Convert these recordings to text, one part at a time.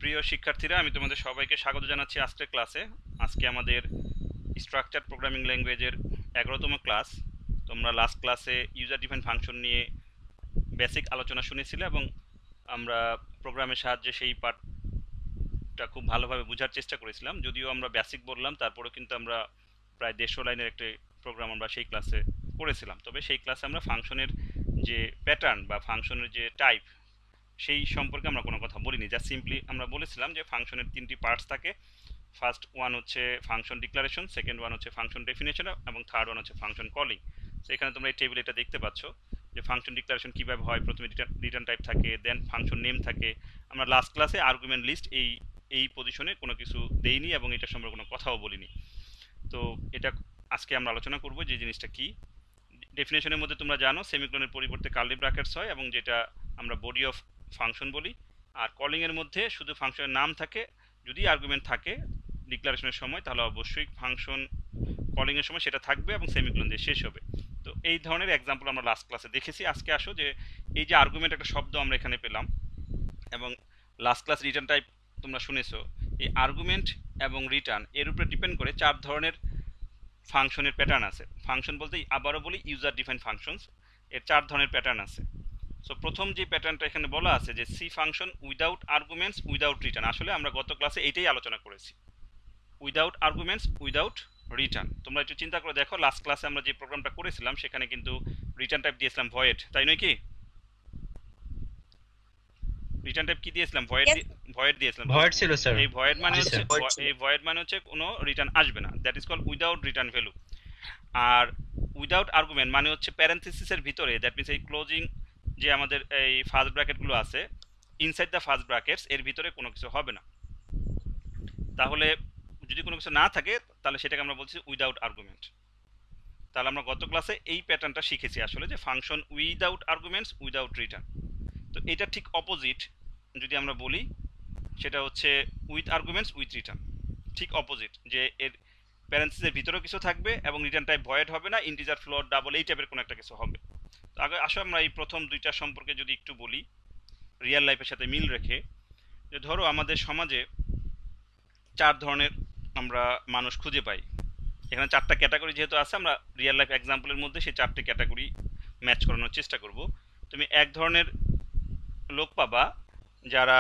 প্রিয় শিক্ষার্থীরা, আমি তোমাদের সবাইকে স্বাগত জানাচ্ছি আজকের ক্লাসে। আজকে আমাদের স্ট্রাকচার প্রোগ্রামিং ল্যাঙ্গুয়েজের 11তম ক্লাস। তোমরা লাস্ট ক্লাসে ইউজার ডিফাইন ফাংশন নিয়ে বেসিক আলোচনা শুনেছিলে এবং আমরা প্রোগ্রামের সাহায্যে সেই পার্টটা খুব ভালোভাবে বোঝার চেষ্টা করেছিলাম। যদিও আমরা বেসিক বললাম, তারপরেও কিন্তু আমরা প্রায় 150 লাইনের একটি প্রোগ্রাম আমরা সেই ক্লাসে করেছিলাম। তবে সেই ক্লাসে আমরা ফাংশনের যে প্যাটার্ন বা ফাংশনের যে টাইপ সেই সম্পর্কে আমরা কোনো কথা বলিনি। যা সিম্পলি আমরা বলেছিলাম যে ফাংশনের 3টি পার্টস থাকে। ফার্স্ট ওয়ান হচ্ছে ফাংশন ডিক্লারেশন, সেকেন্ড ওয়ান হচ্ছে ফাংশন ডেফিনেশন এবং থার্ড ওয়ান হচ্ছে ফাংশন কলিং। তো এখানে তোমরা এই টেবিল এটা দেখতে পাচ্ছ যে ফাংশন ডিক্লারেশন কীভাবে হয়। প্রথমে রিটার্ন টাইপ থাকে, দেন ফাংশন নেম থাকে। আমরা লাস্ট ক্লাসে আর্গুমেন্ট লিস্ট এই পজিশনে কোনো কিছু দেইনি এবং এটা সম্পর্কে কোনো কথাও বলিনি। তো এটা আজকে আমরা আলোচনা করব যে জিনিসটা কি। ডেফিনেশনের মধ্যে তোমরা জানো সেমিকোলনের পরিবর্তে কার্লি ব্র্যাকেটস হয় এবং যেটা আমরা বডি অফ ফাংশন বলি। আর কলিংয়ের মধ্যে শুধু ফাংশনের নাম থাকে, যদি আর্গুমেন্ট থাকে ডিক্লারেশনের সময় তাহলে অবশ্যই ফাংশন কলিংয়ের সময় সেটা থাকবে এবং সেমিকোলন দিয়ে শেষ হবে। তো এই ধরনের এক্সাম্পল আমরা লাস্ট ক্লাসে দেখেছি। আজকে আসো যে এই যে আর্গুমেন্ট একটা শব্দ আমরা এখানে পেলাম এবং লাস্ট ক্লাস রিটার্ন টাইপ তোমরা শুনেছো। এই আর্গুমেন্ট এবং রিটার্ন এর উপরে ডিপেন্ড করে 4 ধরনের ফাংশনের প্যাটার্ন আছে। ফাংশন বলতে আবারও বলি ইউজার ডিফাইন ফাংশনস, এর 4 ধরনের প্যাটার্ন আছে। সো প্রথম যে প্যাটার্নটা এখানে বলা আছে যে C function without arguments without return. আসলে আমরা গত ক্লাসে এইটাই আলোচনা করেছি, উইদাউট আর্গুমেন্টস উইদাউট রিটার্ন। তোমরা একটু চিন্তা করে দেখো, লাস্ট ক্লাসে আমরা যে প্রোগ্রামটা করেছিলাম সেখানে কিন্তু রিটার্ন টাইপ দিয়েছিলাম ভয়েড, তাই নয় কি? রিটার্ন টাইপ কি দিয়েছিলাম? ভয়েড দিয়েছিলাম। ভয়েড ছিল স্যার। এই ভয়েড মানে জি হচ্ছে স্যার। কোনো রিটার্ন আসবে না, that is called without return value. আর উইদাউট আর্গুমেন্ট মানে হচ্ছে প্যারেনথেসিসের ভিতরে, দ্যাট মিনস এই ক্লোজিং যে আমাদের এই ফার্স্ট ব্র্যাকেটগুলো আছে, ইনসাইড দ্য ফার্স্ট ব্র্যাকেটস এর ভিতরে কোনো কিছু হবে না। তাহলে যদি কোনো কিছু না থাকে তাহলে সেটাকে আমরা বলছি উইদাউট আর্গুমেন্ট। তাহলে আমরা গত ক্লাসে এই প্যাটার্নটা শিখেছি আসলে, যে function without arguments without return. তো এটা ঠিক অপোজিট যদি আমরা বলি, সেটা হচ্ছে উইথ আর্গুমেন্টস উইথ রিটার্ন, ঠিক অপোজিট, যে এর প্যারেন্থেসিসের ভিতরেও কিছু থাকবে এবং রিটার্ন টাইপ ভয়েড হবে না, ইন্টিজার ফ্লোট ডাবল এই টাইপের কোনো একটা কিছু হবে। তো আগে আসো আমরা এই প্রথম দুইটা সম্পর্কে যদি একটু বলি রিয়েল লাইফের সাথে মিল রেখে। যে ধরো আমাদের সমাজে 4 ধরনের আমরা মানুষ খুঁজে পাই। এখানে 4টা ক্যাটাগরি যেহেতু আছে, আমরা রিয়েল লাইফ এক্সাম্পলের মধ্যে সেই 4টে ক্যাটাগরি ম্যাচ করানোর চেষ্টা করব। তুমি এক ধরনের লোক পাবা যারা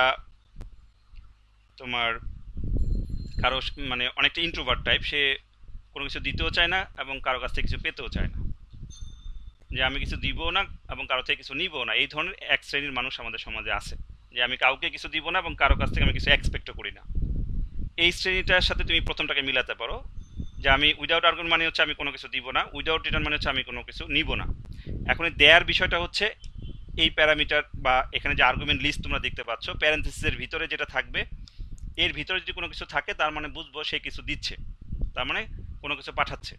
তোমার কারো মানে অনেকটা ইন্ট্রোভার্ট টাইপ, সে কোনো কিছু দিতেও চায় না এবং কারো কাছ থেকে কিছু পেতেও চায় না, যে আমি কিছু দিব না এবং কারো থেকে কিছু নিবও না। এই ধরনের এক শ্রেণীর মানুষ আমাদের সমাজে আছে, যে আমি কাউকে কিছু দিব না এবং কারো কাছ থেকে আমি কিছু এক্সপেক্টও করি না। এই শ্রেণীটার সাথে তুমি প্রথমটাকে মিলাতে পারো, যে আমি উইদাউট আর্গুমেন্ট মানে হচ্ছে আমি কোনো কিছু দিব না, উইদাউট রিটার্ন মানে হচ্ছে আমি কোনো কিছু নিব না। এখন দেয়ার বিষয়টা হচ্ছে এই প্যারামিটার বা এখানে যে আর্গুমেন্ট লিস্ট তোমরা দেখতে পাচ্ছ, প্যারেন্থেসিসের ভিতরে যেটা থাকবে, এর ভিতরে যদি কোনো কিছু থাকে তার মানে বুঝবো সে কিছু দিচ্ছে, তার মানে কোনো কিছু পাঠাচ্ছে।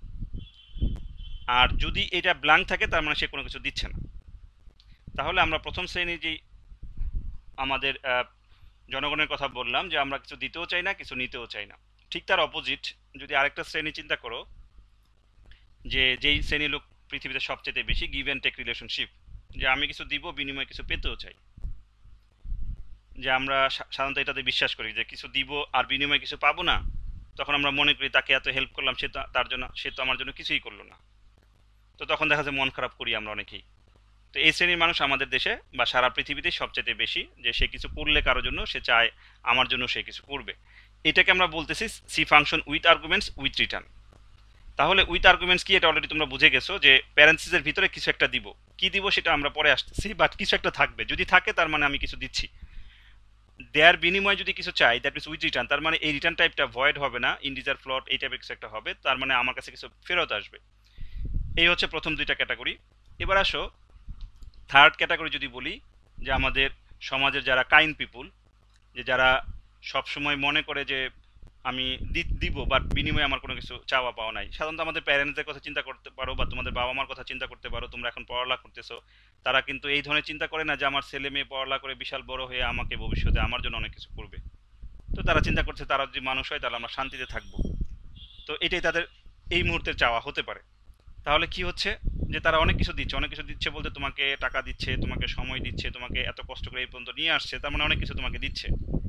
আর যদি এটা ব্ল্যাঙ্ক থাকে তার মানে সে কোনো কিছু দিচ্ছে না। তাহলে আমরা প্রথম শ্রেণী যেই আমাদের জনগণের কথা বললাম, যে আমরা কিছু দিতেও চাই না কিছু নিতেও চাই না, ঠিক তার অপোজিট যদি আরেকটা শ্রেণী চিন্তা করো, যে যেই শ্রেণী লোক পৃথিবীতে সবচেয়ে বেশি গিভ অ্যান্ড টেক রিলেশনশিপ, যে আমি কিছু দিব বিনিময়ে কিছু পেতেও চাই। যে আমরা সাধারণত এটাতে বিশ্বাস করি যে কিছু দিব আর বিনিময়ে কিছু পাবো না, তখন আমরা মনে করি তাকে এত হেল্প করলাম, সে তো আমার জন্য কিছুই করলো না। তো তখন দেখা যায় মন খারাপ করি আমরা অনেকেই। তো এই শ্রেণীর মানুষ আমাদের দেশে বা সারা পৃথিবীতে সবচেয়ে বেশি, যে সে কিছু করলে কারোর জন্য সে চায় আমার জন্য সে কিছু করবে। এটাকে আমরা বলতেছি C function with arguments with return. তাহলে উইথ আর্গুমেন্টস কি, এটা অলরেডি তোমরা বুঝে গেছো, যে প্যারেন্থেসিসের ভিতরে কিছু একটা দিব, কি দিব সেটা আমরা পরে আসতেছি, বাট কিছু একটা থাকবে, যদি থাকে তার মানে আমি কিছু দিচ্ছি। দেয়ার বিনিময়ে যদি কিছু চাই, দ্যাট মিনস উইথ রিটার্ন, তার মানে এই রিটার্ন টাইপটা ভয়েড হবে না, ইন্টিজার ফ্লোট এই টাইপের কিছু একটা হবে, তার মানে আমার কাছে কিছু ফেরত আসবে। এই হচ্ছে প্রথম দুইটা ক্যাটাগরি। এবার আসো থার্ড ক্যাটাগরি যদি বলি, যে আমাদের সমাজের যারা কাইন্ড পিপুল, যে যারা সবসময় মনে করে যে আমি দিব বাট বিনিময়ে আমার কোনো কিছু চাওয়া পাওয়া নাই। সাধারণত আমাদের প্যারেন্টসদের কথা চিন্তা করতে পারো বা তোমাদের বাবা মার কথা চিন্তা করতে পারো, তোমরা এখন পড়ালেখা করতেছো, তারা কিন্তু এই ধরনের চিন্তা করে না যে আমার ছেলে মেয়ে পড়ালেখা করে বিশাল বড় হয়ে আমাকে ভবিষ্যতে আমার জন্য অনেক কিছু করবে। তো তারা চিন্তা করছে তারা যদি মানুষ হয় তাহলে আমরা শান্তিতে থাকবো। তো এটাই তাদের এই মুহূর্তের চাওয়া হতে পারে। তাহলে কি হচ্ছে, যে তারা অনেক কিছু দিচ্ছে, অনেক কিছু দিচ্ছে বলতে তোমাকে টাকা দিচ্ছে, তোমাকে সময় দিচ্ছে, তোমাকে এত কষ্ট করে এই পর্যন্ত নিয়ে আসছে, তার মানে অনেক কিছু তোমাকে দিচ্ছে।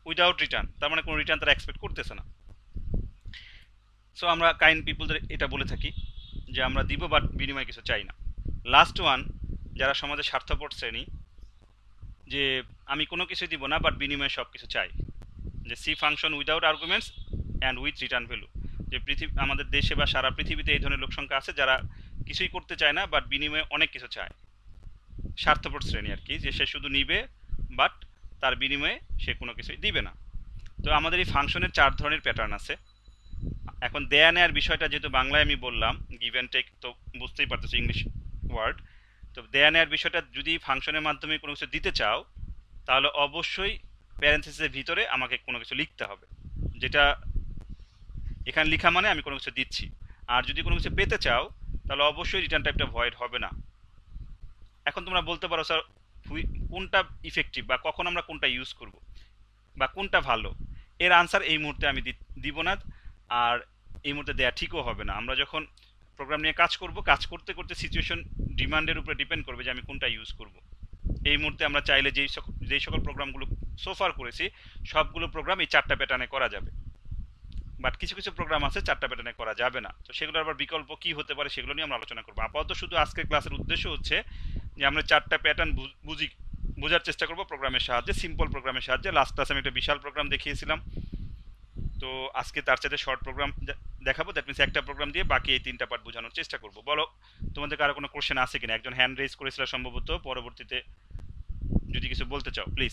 উইদাউট রিটার্ন, তার মানে কোনো রিটার্ন তারা এক্সপেক্ট করতেছে না। সো আমরা কাইন্ড পিপলদের এটা বলে থাকি যে আমরা দিব বাট বিনিময়ে কিছু চাই না। লাস্ট ওয়ান, যারা সমাজে স্বার্থপর শ্রেণী, যে আমি কোনো কিছু দিব না বাট বিনিময়ে সব কিছু চাই, যে C function without arguments and with return value. যে আমাদের দেশে বা সারা পৃথিবীতে এই ধরনের লোক সংখ্যা আছে যারা কিছুই করতে চায় না বাট বিনিময়ে অনেক কিছু চায়, স্বার্থপর শ্রেণী আর কি, যে সে শুধু নিবে বাট তার বিনিময়ে সে কোনো কিছুই দিবে না। তো আমাদের এই ফাংশনের 4 ধরনের প্যাটার্ন আছে। এখন দেয়া নেয়ার বিষয়টা যেহেতু বাংলায় আমি বললাম, গিভ অ্যান্ড টেক, তো বুঝতেই পারতেছি ইংলিশ ওয়ার্ড। তো দেয়া নেয়ার বিষয়টা যদি ফাংশনের মাধ্যমে কোনো কিছু দিতে চাও তাহলে অবশ্যই প্যারেন্থেসিসের ভিতরে আমাকে কোনো কিছু লিখতে হবে, যেটা এখানে লেখা মানে আমি কোনো কিছু দিচ্ছি। আর যদি কোনো কিছু পেতে চাও তাহলে অবশ্যই রিটার্ন টাইপটা ভয়েড হবে না। এখন তোমরা বলতে পারো স্যার কোনটা ইফেক্টিভ বা কখন আমরা কোনটা ইউজ করব বা কোনটা ভালো, এর আনসার এই মুহূর্তে আমি দিব না, আর এই মুহূর্তে দেয়া ঠিকও হবে না। আমরা যখন প্রোগ্রাম নিয়ে কাজ করব, কাজ করতে করতে সিচুয়েশন ডিমান্ডের উপরে ডিপেন্ড করবে যে আমি কোনটা ইউজ করব। এই মুহূর্তে আমরা চাইলে যেই সকল প্রোগ্রামগুলো সোফার করেছি সবগুলো প্রোগ্রাম এই 4টা প্যাটার্নে করা যাবে, বাট কিছু কিছু প্রোগ্রাম আছে 4টা প্যাটার্নে করা যাবে না। তো সেগুলোর আবার বিকল্প কি হতে পারে সেগুলো নিয়ে আমরা আলোচনা করবো। আপাতত শুধু আজকের ক্লাসের উদ্দেশ্য হচ্ছে যে আমরা 4টা প্যাটার্ন বোঝার চেষ্টা করবো প্রোগ্রামের সাহায্যে, সিম্পল প্রোগ্রামের সাহায্যে। লাস্ট ক্লাসে আমি একটা বিশাল প্রোগ্রাম দেখিয়েছিলাম, তো আজকে তার চাইতে শর্ট প্রোগ্রাম দেখাবো। দ্যাট মিনস একটা প্রোগ্রাম দিয়ে বাকি এই 3টা পার্ট বোঝানোর চেষ্টা করবো। বলো তোমাদের কারো কোনো কোশ্চেন আছে কিনা? একজন হ্যান্ড রেজ করেছিল সম্ভবত, পরবর্তীতে যদি কিছু বলতে চাও প্লিজ।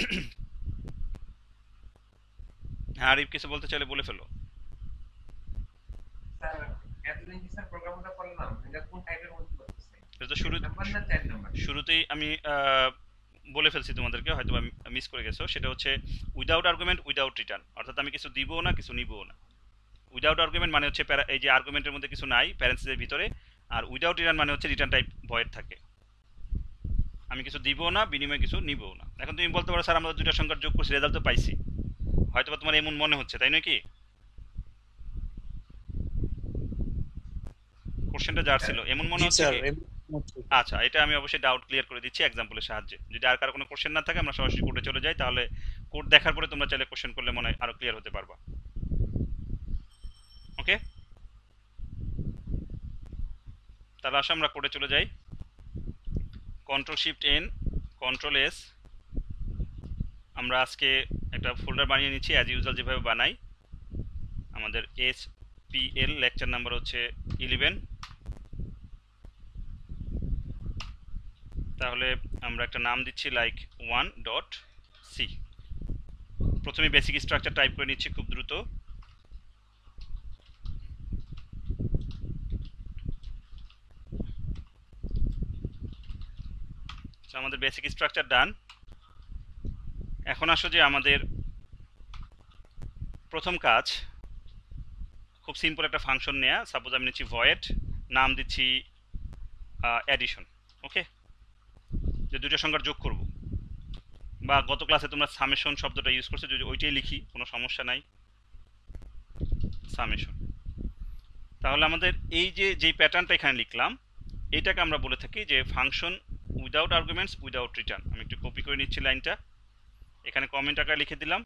হ্যাঁ আরিফ কিছু বলতে চাইলে বলে ফেলো। শুরুতেই আমি বলে ফেলছি তোমাদেরকে, হয়তো মিস করে গেছো। সেটা হচ্ছে উইদাউট আর্গুমেন্ট উইদাউট রিটার্ন, অর্থাৎ আমি কিছু দিবও না কিছু নিবও না। উইদাউট আর্গুমেন্ট মানে হচ্ছে এই যে আর্গুমেন্টের মধ্যে কিছু নাই প্যারেন্থেসিসের ভিতরে, আর উইদাউট রিটার্ন মানে হচ্ছে রিটার্ন টাইপ ভয়েড থাকে, আমি কিছু দিবও না বিনিময়ে কিছু নিবও না। এখন তুমি বলতে পারো স্যার আমরা দুইটা সংখ্যার যোগ করছি রেজাল্ট তো পাইছি, হয়তো বা তোমার এমন মনে হচ্ছে, তাই নয় কি? কোশ্চেনটা যার ছিল এমন মনে হচ্ছে কি? আচ্ছা, এটা আমি অবশ্যই ডাউট ক্লিয়ার করে দিচ্ছি এক্সাম্পলের সাহায্যে। যদি আর কারো কোনো কোশ্চেন না থাকে আমরা সরাসরি কোডে চলে যাই, তাহলে কোড দেখার পরে তোমরা চাইলে কোশ্চেন করলে মনে হয় আরো ক্লিয়ার হতে পারবা। ওকে, তাহলে আসো আমরা কোডে চলে যাই। Ctrl+Shift+N Ctrl+S, আমরা আজকে একটা ফোল্ডার বানিয়ে নিচ্ছি অ্যাজ ইউজুয়াল যেভাবে বানাই। আমাদের HPL লেকচার নাম্বার হচ্ছে 11। তাহলে আমরা একটা নাম দিচ্ছি লাইক 1.c। প্রথমে বেসিক স্ট্রাকচার টাইপ করে নিচ্ছি খুব দ্রুত। আমাদের বেসিক স্ট্রাকচার ডান। এখন আসো যে আমাদের প্রথম কাজ খুব সিম্পল একটা ফাংশন নেয়া। সাপোজ আমি নিচ্ছি ভয়েড, নাম দিচ্ছি অ্যাডিশন। ওকে, যে দুটো সংখ্যার যোগ করব, বা গত ক্লাসে তোমরা সামেশন শব্দটা ইউজ করছো, যদি ওইটাই লিখি কোনো সমস্যা নাই, সামেশন। তাহলে আমাদের এই যে যেই প্যাটার্নটা এখানে লিখলাম এইটাকে আমরা বলে থাকি যে function without arguments without return. আমি একটু কপি করে নিচ্ছি লাইনটা, এখানে কমেন্ট আকারে লিখে দিলাম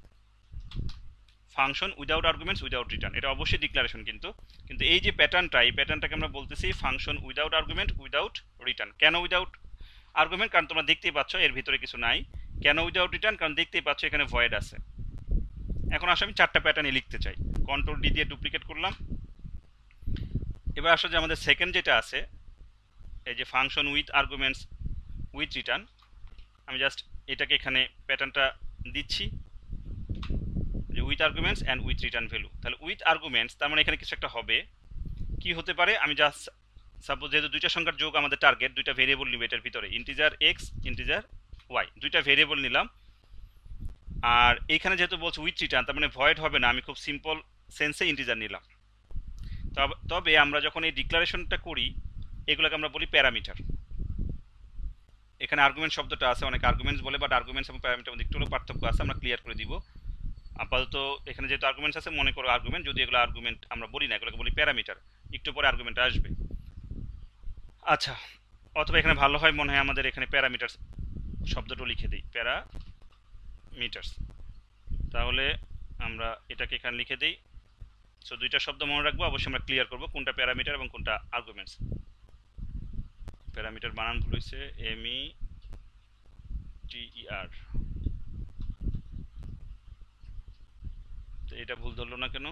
function without arguments without return. এটা অবশ্যই ডিক্লারেশন, কিন্তু এই যে প্যাটার্নটা, এই প্যাটার্নটাকে আমরা বলতেছি function without argument without return. কেন উইদাউট আর্গুমেন্ট? কারণ তোমরা দেখতেই পাচ্ছ এর ভিতরে কিছু নাই। কেন উইদাউট রিটার্ন? কারণ দেখতেই পাচ্ছ এখানে ভয়েড আছে। এখন আসলে আমি 4টা প্যাটার্নই লিখতে চাই, Ctrl+D দিয়ে ডুপ্লিকেট করলাম। এবার আসলে যে আমাদের সেকেন্ড যেটা আছে, এই যে function with arguments with return, আমি জাস্ট এটাকে এখানে প্যাটার্নটা দিচ্ছি যে with arguments and with return value. তাহলে উইথ আর্গুমেন্টস তার মানে এখানে কিছু একটা হবে। কি হতে পারে? আমি জাস্ট সাপোজ যেহেতু দুইটা সংখ্যার যোগ আমাদের টার্গেট, দুইটা ভেরিয়েবল নিবে এটার ভিতরে, ইন্টিজার এক্স ইন্টিজার ওয়াই, দুইটা ভেরিয়েবল নিলাম। আর এইখানে যেহেতু বলছে উইথ রিটার্ন, তার মানে ভয়েড হবে না, আমি খুব সিম্পল সেন্সে ইন্টিজার নিলাম। তবে আমরা যখন এই ডিক্লারেশনটা করি এগুলোকে আমরা বলি প্যারামিটার। এখানে আর্গুমেন্ট শব্দটা আছে, অনেক আর্গুমেন্টস বলে, বাট আর্গুমেন্টস এবং প্যারামিটার মধ্যে একটু পার্থক্য আছে, আমরা ক্লিয়ার করে দিব। আপাতত এখানে যেহেতু আর্গুমেন্টস আছে মনে করো আর্গুমেন্ট, যদি এগুলো আর্গুমেন্ট আমরা বলি না, এগুলোকে বলি প্যারামিটার। একটু পরে আর্গুমেন্ট আসবে। আচ্ছা, অথবা এখানে ভালো হয় মনে হয় আমাদের এখানে প্যারামিটার শব্দটা লিখে দিই, প্যারামিটারস। তাহলে আমরা এটাকে এখানে লিখে দিই। সো দুইটা শব্দ মনে রাখবো, অবশ্যই আমরা ক্লিয়ার করব কোনটা প্যারামিটার এবং কোনটা আর্গুমেন্টস। প্যারামিটার বানান ভুল হয়েছে, METER, তো এটা ভুল ধরলো না কেন?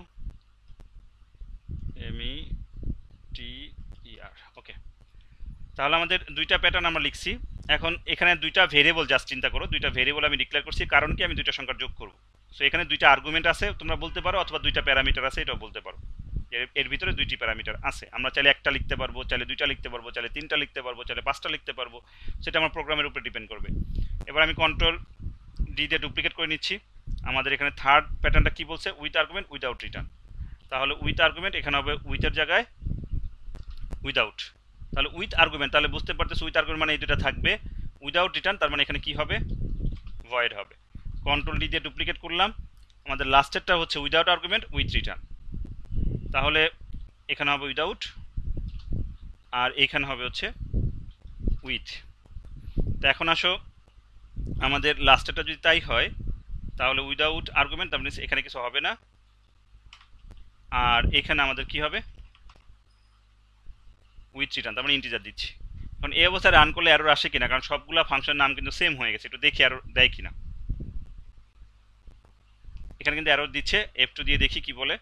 METER, ওকে। তাহলে আমাদের দুইটা প্যাটার্ন আমরা লিখছি। এখন এখানে দুইটা ভেরিয়েবল জাস্ট চিন্তা করো, দুইটা ভেরিয়েবল আমি ডিক্লেয়ার করছি, কারণ কি আমি দুইটা সংখ্যা যোগ করব। সো এখানে দুইটা আর্গুমেন্ট আছে তোমরা বলতে পারো, অথবা দুইটা প্যারামিটার আছে এটাও বলতে পারো। এর ভিতরে দুইটি প্যারামিটার আছে, আমরা চাইলে একটা লিখতে পারবো, চাইলে দুইটা লিখতে পারবো, চাইলে তিনটা লিখতে পারবো, চাইলে পাঁচটা লিখতে পারবো, সেটা আমার প্রোগ্রামের উপরে ডিপেন্ড করবে। এবার আমি কন্ট্রোল ডি দিয়ে ডুপ্লিকেট করে নিচ্ছি। আমাদের এখানে থার্ড প্যাটার্নটা কি বলছে? With argument without return. তাহলে উইথ আর্গুমেন্ট এখানে হবে উইথের জায়গায় উইদাউট। তাহলে উইথ আর্গুমেন্ট, তাহলে বুঝতে পারতেছো উইথ আর্গুমেন্ট মানে এই দুটো থাকবে। উইদাউট রিটার্ন তার মানে এখানে কি হবে? ভয়েড হবে। কন্ট্রোল ডি দিয়ে ডুপ্লিকেট করলাম। আমাদের লাস্টেরটা হচ্ছে উইদাউট আর্গুমেন্ট উইথ রিটার্ন। তাহলে এখানে হবে উইদাউট, আর এখানে হবে হচ্ছে উইথ। তো এখন আসো, আমাদের লাস্টেরটা যদি তাই হয় তাহলে উইদাউট আর্গুমেন্ট, তার মানে এখানে কিছু হবে না। আর এখানে আমাদের কি হবে? উইথ রিটার্ন, তার মানে ইন্টিজার দিচ্ছি। এখন এই অবস্থায় রান করলে এরর আসে কিনা, কারণ সবগুলা ফাংশনের নাম কিন্তু সেম হয়ে গেছে, একটু দেখি এরর দেয় কিনা। এখানে কিন্তু এরর দিচ্ছে, F2 দিয়ে দেখি কি বলে।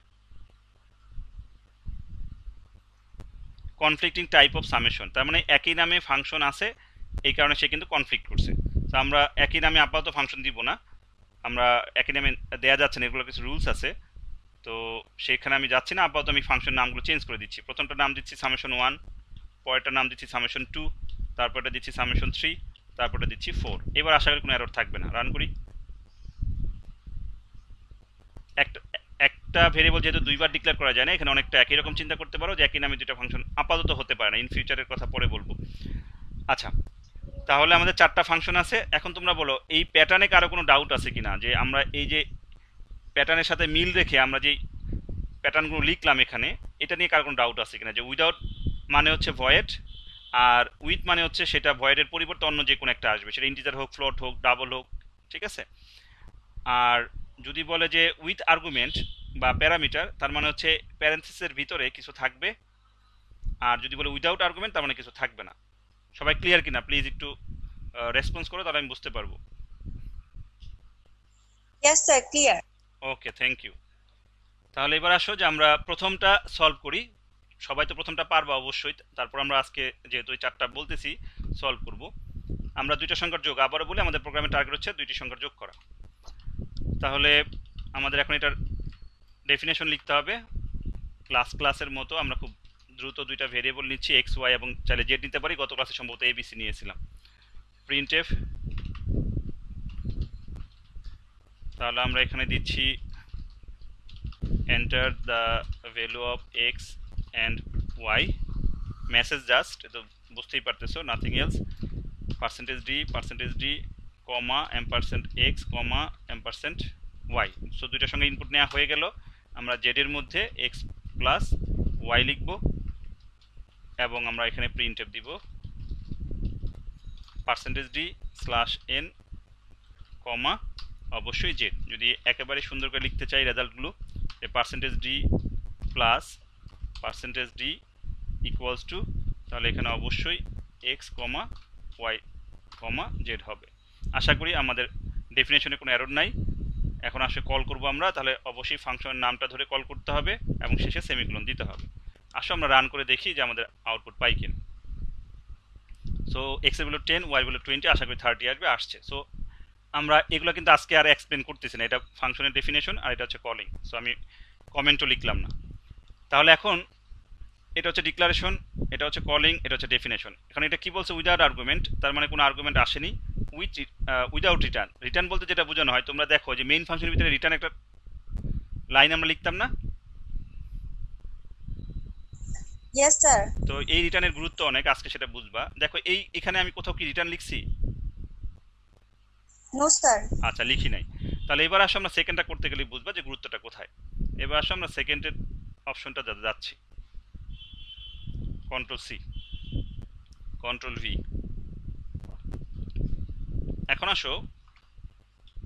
কনফ্লিক্টিং টাইপ অফ সামেশন, তার মানে একই নামে ফাংশন আছে, এই কারণে সে কিন্তু কনফ্লিক্ট করছে। তো আমরা একই নামে আপাতত ফাংশন দিব না, আমরা একই নামে দেয়া যাচ্ছে না, এগুলো কিছু রুলস আছে, তো সেখানে আমি যাচ্ছি না। আপাতত আমি ফাংশন নামগুলো চেঞ্জ করে দিচ্ছি। প্রথমটার নাম দিচ্ছি সামেশন 1, পরেরটার নাম দিচ্ছি সামেশন 2, তারপরটা দিচ্ছি সামেশন 3, তারপরটা দিচ্ছি 4। এবার আশা করি কোনো এরর থাকবে না। রান করি। একটা ভেরিয়েবল যেহেতু দুইবার ডিক্লেয়ার করা যায় না, এখানে অনেকটা একই রকম চিন্তা করতে পারো যে একই নামে দুটো ফাংশন আপাতত হতে পারে না, ইন ফিউচারের কথা পরে বলবো। আচ্ছা, তাহলে আমাদের চারটা ফাংশন আছে। এখন তোমরা বলো এই প্যাটার্নে কারো কোনো ডাউট আছে কিনা, যে আমরা এই যে প্যাটার্নের সাথে মিল রেখে আমরা যে প্যাটার্নগুলো লিখলাম এখানে, এটা নিয়ে কারো কোনো ডাউট আছে কিনা, যে উইদাউট মানে হচ্ছে ভয়েড, আর উইথ মানে হচ্ছে সেটা ভয়েডের পরিবর্তে অন্য যে কোনো একটা আসবে, সেটা ইন্টিজার হোক, ফ্লোট হোক, ডাবল হোক, ঠিক আছে। আর যদি বলে যে উইথ আর্গুমেন্ট বা প্যারামিটার, তার মানে হচ্ছে প্যারেন্থেসিসের ভিতরে কিছু থাকবে। আর যদি বলে উইদাউট আর্গুমেন্ট, তার মানে কিছু থাকবে না। সবাই ক্লিয়ার কিনা প্লিজ একটু রেসপন্স করো, তাহলে আমি বুঝতে পারবো। Yes sir, clear. Okay, thank you. তাহলে এবার আসো যে আমরা প্রথমটা সলভ করি। সবাই তো প্রথমটা পারবা অবশ্যই, তারপর আমরা আজকে যেহেতু এই চারটা বলতেছি সলভ করব। আমরা দুইটা সংখ্যার যোগ, আবারও বলি আমাদের প্রোগ্রামের টার্গেট হচ্ছে দুইটি সংখ্যার যোগ করা। তাহলে আমাদের এখন এটার ডেফিনেশন লিখতে হবে। ক্লাসের মতো আমরা খুব দ্রুত দুইটা ভেরিয়েবল নিচ্ছি, এক্স ওয়াই, এবং চাইলে জেড নিতে পারি। গত ক্লাসে সম্ভবত এবিসি নিয়েছিলাম। প্রিন্টএফ, তাহলে আমরা এখানে দিচ্ছি enter the value of X and Y. Message just, তো বুঝতেই পারতেছো, nothing else. %d comma $x comma $y। So দুইটার সঙ্গে ইনপুট নেওয়া হয়ে গেল। আমরা জেডের মধ্যে এক্স প্লাস ওয়াই লিখব, এবং আমরা এখানে প্রিন্টএফ দিব %d/n কমা অবশ্যই জেড। যদি একেবারে সুন্দর করে লিখতে চাই রেজাল্টগুলো, যে %d plus %d equals to, তাহলে এখানে অবশ্যই X comma Y comma Z হবে। আশা করি আমাদের ডেফিনেশনে কোনো এরর নাই। এখন আসলে কল করব আমরা, তাহলে অবশ্যই ফাংশনের নামটা ধরে কল করতে হবে এবং শেষে সেমিকোলন দিতে হবে। আসো আমরা রান করে দেখি যে আমাদের আউটপুট পাই কিনা। সো এক্স এর ভ্যালু 10, ওয়াই এর ভ্যালু 20, আশা করি 30 আসবে, আসছে। সো আমরা এগুলো কিন্তু আজকে আর এক্সপ্লেন করতেছি না, এটা ফাংশনের ডেফিনেশন আর এটা হচ্ছে কলিং। সো আমি কমেন্টও লিখলাম না। তাহলে এখন এটা হচ্ছে ডিক্লারেশন, এটা হচ্ছে কলিং, এটা হচ্ছে ডেফিনেশন। এখন এটা কি বলছে? উইদাউট আর্গুমেন্ট, তার মানে কোনো আর্গুমেন্ট আসেনি। উইদাউট রিটার্ন, রিটার্ন বলতে যেটা বোঝানো হয়, তোমরা দেখো যে মেইন ফাংশনের ভিতরে রিটার্ন একটা লাইন আমরা লিখতাম না? Yes sir. তো এই রিটার্নের গুরুত্ব অনেক, আজকে সেটা বুঝবা। দেখো এখানে আমি কোথাও কি রিটার্ন লিখছি? No sir. আচ্ছা, লিখি নাই। তাহলে এবার আসো আমরা সেকেন্ডটা করতে গেলে বুঝবা যে গুরুত্বটা কোথায়। এবার আসো আমরা সেকেন্ডের অপশনটা যাচ্ছি, কন্ট্রোল সি, কন্ট্রোল ভি। এখন আসো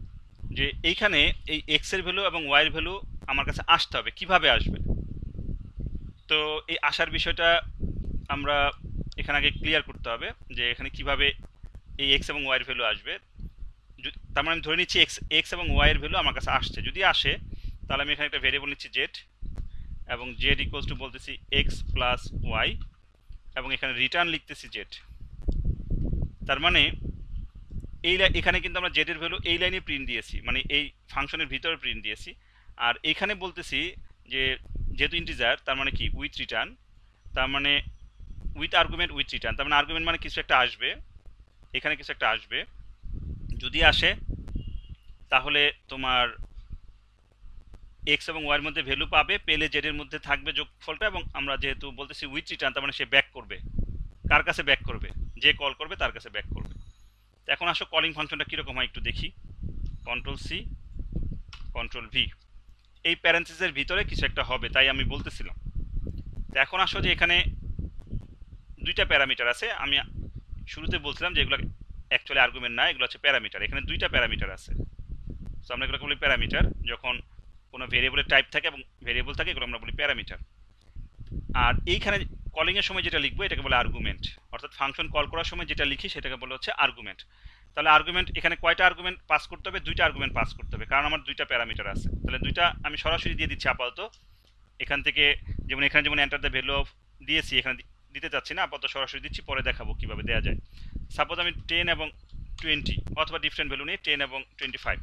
যে এইখানে এই এক্স এর ভ্যালু এবং ওয়াই এর ভ্যালু আমার কাছে আসতে হবে, কিভাবে আসবে। তো এই আসার বিষয়টা আমরা এখানে আগে ক্লিয়ার করতে হবে যে এখানে কিভাবে এই এক্স এবং ওয়াই এর ভ্যালু আসবে। তার মানে আমি ধরে নিচ্ছি এক্স এক্স এবং ওয়াই এর ভ্যালু আমার কাছে আসছে। যদি আসে তাহলে আমি এখানে একটা ভেরিয়েবল নিচ্ছি জেড, এবং জেড ইকুয়ালস টু বলতেছি এক্স প্লাস ওয়াই, এবং এখানে রিটার্ন লিখতেছি জেড। তার মানে এখানে কিন্তু আমরা জেড এর ভ্যালু এই লাইনে প্রিন্ট দিয়েছি, মানে এই ফাংশনের ভিতরে প্রিন্ট দিয়েছি। আর এখানে বলতেছি যে যেহেতু ইন্টিজার, তার মানে কি উইথ রিটার্ন, তার মানে উইথ আর্গুমেন্ট উইথ রিটার্ন, তার মানে আর্গুমেন্ট মানে কিছু একটা আসবে, এখানে কিছু একটা আসবে। যদি আসে তাহলে তোমার এক্স এবং ওয়াই এর মধ্যে ভ্যালু পাবে, পেলে জেড এর মধ্যে থাকবে যোগফলটা, এবং আমরা যেহেতু বলতেছি উইথ রিটার্ন, তার মানে সে ব্যাক করবে। কার কাছে ব্যাক করবে? যে কল করবে তার কাছে ব্যাক করবে। তো এখন আসো কলিং ফাংশনটা কীরকম হয় একটু দেখি। কন্ট্রোল সি, কন্ট্রোল ভি, এই প্যারেন্থেসিসের ভিতরে কিছু একটা হবে, তাই আমি বলতেছিলাম। তো এখন আসো যে এখানে দুইটা প্যারামিটার আছে। আমি শুরুতে বলছিলাম যে এগুলো অ্যাকচুয়ালি আর্গুমেন্ট না, এগুলো হচ্ছে প্যারামিটার। এখানে দুইটা প্যারামিটার আছে, তো আমরা এগুলোকে বলি প্যারামিটার। যখন কোনো ভেরিয়েবলের টাইপ থাকে এবং ভেরিয়েবল থাকে, এগুলো আমরা বলি প্যারামিটার। আর এইখানে কলিংয়ের সময় যেটা লিখবো এটাকে বলে আর্গুমেন্ট, অর্থাৎ ফাংশন কল করার সময় যেটা লিখি সেটাকে বলে হচ্ছে আর্গুমেন্ট। তাহলে আর্গুমেন্ট এখানে কয়টা আর্গুমেন্ট পাস করতে হবে? দুইটা আর্গুমেন্ট পাস করতে হবে, কারণ আমার দুইটা প্যারামিটার আছে। তাহলে দুইটা আমি সরাসরি দিয়ে দিচ্ছি আপাতত। এখান থেকে এখানে যেমন এন্টার দ্য ভ্যালু অফ দিয়েছি, এখানে দিতে চাচ্ছি না, আপাতত সরাসরি দিচ্ছি, পরে দেখাবো কিভাবে দেওয়া যায়। সাপোজ আমি 10 এবং 20, অথবা ডিফারেন্ট ভ্যালু নিয়ে 10 এবং 25।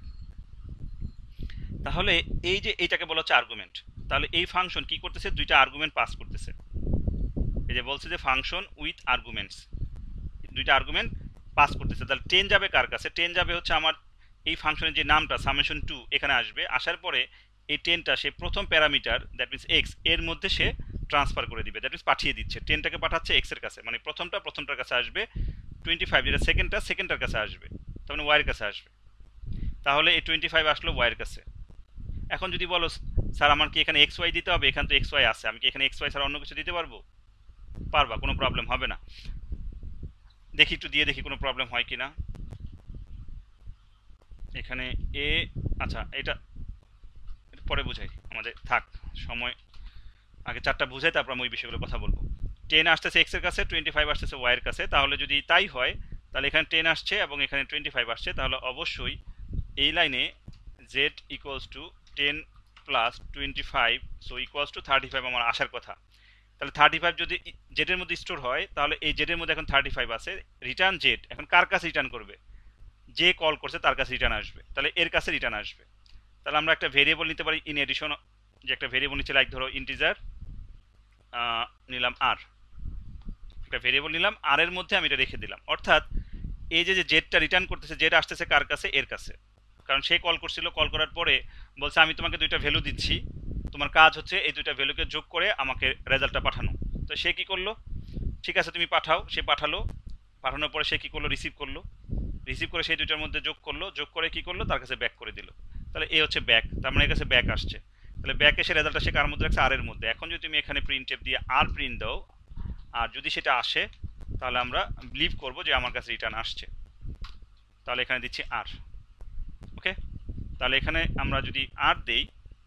তাহলে এই যে এইটাকে বলা হচ্ছে আর্গুমেন্ট। তাহলে এই ফাংশন কি করতেছে? দুইটা আর্গুমেন্ট পাস করতেছে। এই যে বলছে যে ফাংশন উইথ আর্গুমেন্টস, দুইটা আর্গুমেন্ট পাস করতেছে। তাহলে 10 যাবে কার কাছে? 10 যাবে হচ্ছে আমার এই ফাংশনের যে নামটা সামেশন 2 এখানে আসবে। আসার পরে এই 10টা সে প্রথম প্যারামিটার, দ্যাট মিনস এক্স এর মধ্যে সে ট্রান্সফার করে দিবে, দ্যাট মিনস পাঠিয়ে দিচ্ছে। 10টাকে পাঠাচ্ছে এক্স এর কাছে, মানে প্রথমটার কাছে আসবে। 25 যেটা সেকেন্ডটার কাছে আসবে, তার মানে ওয়াই এর কাছে আসবে। তাহলে এই 25 আসলো ওয়াই এর কাছে। এখন যদি বলো স্যার আমার কি এখানে এক্স ওয়াই দিতে হবে? এখানে তো এক্স ওয়াই আছে, আমি কি এখানে এক্স ওয়াই ছাড়া অন্য কিছু দিতে পারবো? পারবা, কোনো প্রবলেম হবে না। দেখি একটু দিয়ে দেখি কোনো প্রবলেম হয় কিনা। এখানে এ, আচ্ছা এটা পরে বুঝাই, আমাদের থাক সময়, আগে চারটা বুঝাই তারপর আমি ওই বিষয়গুলো কথা বলবো। 10 আসতেছে এক্স এর কাছে, 25 আসতেছে ওয়াই এর কাছে। তাহলে যদি তাই হয়, তাহলে এখানে 10 আসছে এবং এখানে 25 আসছে, তাহলে অবশ্যই এই লাইনে Z equals to 10 plus 25, so equals to 35 আমার আসার কথা। তাহলে 35 যদি জেডের মধ্যে স্টোর হয়, তাহলে এই জেডের মধ্যে এখন 35 আছে। রিটার্ন জেড এখন কার কাছে রিটার্ন করবে? যে কল করছে তার কাছে রিটার্ন আসবে, তাহলে এর কাছে রিটার্ন আসবে। তাহলে আমরা একটা ভেরিয়েবল নিতে পারি ইন এডিশন, যে একটা ভেরিয়েবল নিচ্ছে, লাইক ধরো ইন্টিজার নিলাম আর, একটা ভেরিয়েবল নিলাম আর এর মধ্যে আমি এটা রেখে দিলাম। অর্থাৎ এই যে জেডটা রিটার্ন করতেছে, জেড আসতেছে কার কাছে? এর কাছে। কারণ সে কল করছিল, কল করার পরে বলছে আমি তোমাকে দুইটা ভ্যালু দিচ্ছি, তোমার কাজ হচ্ছে এই দুইটা ভ্যালুকে যোগ করে আমাকে রেজাল্টটা পাঠানো। তো সে কি করলো? ঠিক আছে তুমি পাঠাও। সে পাঠালো, পাঠানোর পরে সে কি করলো? রিসিভ করলো, রিসিভ করে সেই দুইটার মধ্যে যোগ করলো, যোগ করে কি করলো? তার কাছে ব্যাক করে দিল। তাহলে এ হচ্ছে ব্যাক, তার মানে এর কাছে ব্যাক আসছে। তাহলে ব্যাক এসে রেজাল্টটা সে কার মধ্যে রাখছে? আর এর মধ্যে। এখন যদি তুমি এখানে প্রিন্ট টেপ দিয়ে আর প্রিন্ট দাও, আর যদি সেটা আসে, তাহলে আমরা বিলিভ করব যে আমার কাছে রিটার্ন আসছে। তাহলে এখানে দিচ্ছি আর। ওকে, তাহলে এখানে আমরা যদি আর দেই,